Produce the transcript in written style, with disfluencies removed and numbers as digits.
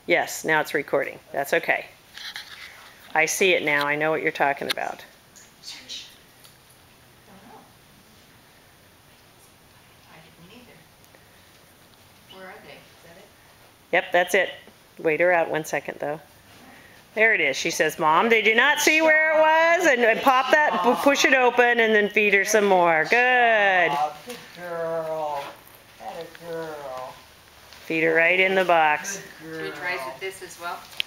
Yes, now it's recording. That's okay. I see it now. I know what you're talking about. Where are they? Is that it? Yep, that's it. Wait her out 1 second, though. There it is. She says, Mom, did you not see where it was? And pop that, push it open, and then feed her some more. Good. Good girl. That a girl. Feed her right in the box. Should we try with this as well?